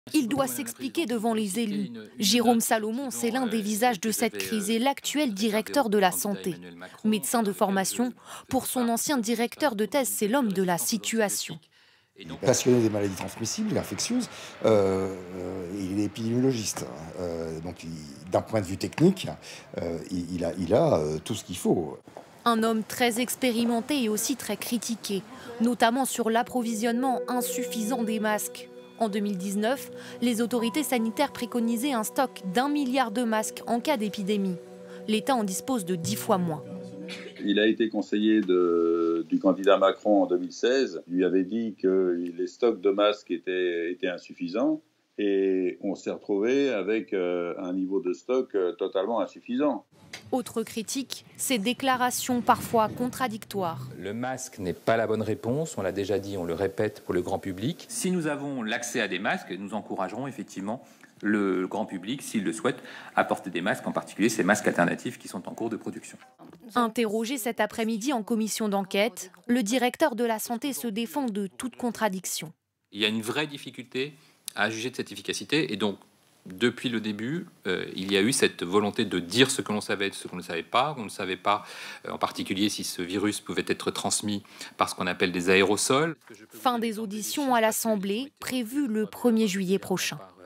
Il doit s'expliquer devant les élus. Jérôme Salomon, c'est l'un des visages de cette crise et l'actuel directeur de la santé. Médecin de formation, pour son ancien directeur de thèse, c'est l'homme de la situation. Passionné des maladies transmissibles et infectieuses, il est épidémiologiste. Donc, d'un point de vue technique, il a tout ce qu'il faut. Un homme très expérimenté et aussi très critiqué, notamment sur l'approvisionnement insuffisant des masques. En 2019, les autorités sanitaires préconisaient un stock d'1 milliard de masques en cas d'épidémie. L'État en dispose de 10 fois moins. Il a été conseiller du candidat Macron en 2016. Il lui avait dit que les stocks de masques étaient insuffisants. Et on s'est retrouvé avec un niveau de stock totalement insuffisant. Autre critique, ces déclarations parfois contradictoires. Le masque n'est pas la bonne réponse, on l'a déjà dit, on le répète pour le grand public. Si nous avons l'accès à des masques, nous encouragerons effectivement le grand public, s'il le souhaite, à porter des masques, en particulier ces masques alternatifs qui sont en cours de production. Interrogé cet après-midi en commission d'enquête, le directeur de la santé se défend de toute contradiction. Il y a une vraie difficulté à juger de cette efficacité et donc depuis le début, il y a eu cette volonté de dire ce que l'on savait, ce qu'on ne savait pas. On ne savait pas, en particulier, si ce virus pouvait être transmis par ce qu'on appelle des aérosols. Fin des auditions à l'Assemblée, prévue le 1er juillet prochain.